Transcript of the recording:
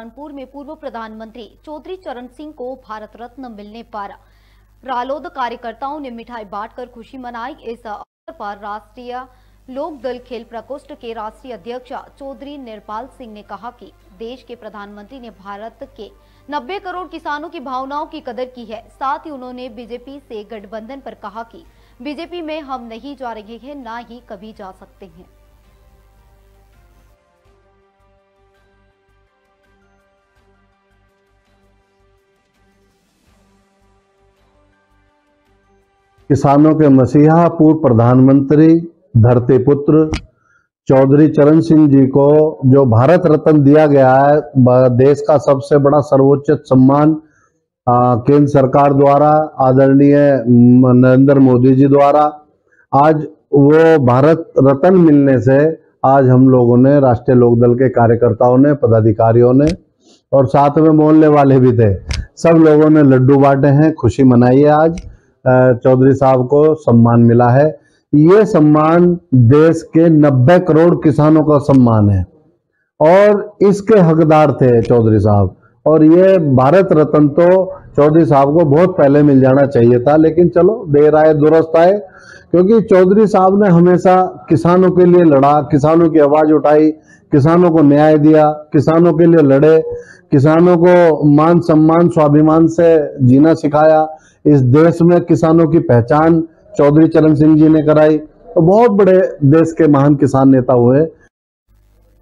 कानपुर में पूर्व प्रधानमंत्री चौधरी चरण सिंह को भारत रत्न मिलने पर रालोद कार्यकर्ताओं ने मिठाई बांटकर खुशी मनाई। इस अवसर पर राष्ट्रीय लोकदल खेल प्रकोष्ठ के राष्ट्रीय अध्यक्ष चौधरी निर्पाल सिंह ने कहा कि देश के प्रधानमंत्री ने भारत के 90 करोड़ किसानों की भावनाओं की कदर की है। साथ ही उन्होंने बीजेपी से गठबंधन पर कहा कि बीजेपी में हम नहीं जा रहे हैं, ना ही कभी जा सकते हैं। किसानों के मसीहा पूर्व प्रधानमंत्री धरती पुत्र चौधरी चरण सिंह जी को जो भारत रत्न दिया गया है, देश का सबसे बड़ा सर्वोच्च सम्मान केंद्र सरकार द्वारा, आदरणीय नरेंद्र मोदी जी द्वारा, आज वो भारत रत्न मिलने से आज हम लोगों ने, राष्ट्रीय लोकदल के कार्यकर्ताओं ने, पदाधिकारियों ने और साथ में मोहल्ले वाले भी थे, सब लोगों ने लड्डू बांटे हैं, खुशी मनाई है। आज चौधरी साहब को सम्मान मिला है। ये सम्मान देश के 90 करोड़ किसानों का सम्मान है और इसके हकदार थे चौधरी साहब। और ये भारत रत्न तो चौधरी साहब को बहुत पहले मिल जाना चाहिए था, लेकिन चलो देर आए दुरुस्त आए, क्योंकि चौधरी साहब ने हमेशा किसानों के लिए लड़ा, किसानों की आवाज उठाई, किसानों को न्याय दिया, किसानों के लिए लड़े, किसानों को मान सम्मान स्वाभिमान से जीना सिखाया। इस देश में किसानों की पहचान चौधरी चरण सिंह जी ने कराई। तो बहुत बड़े देश के महान किसान नेता हुए।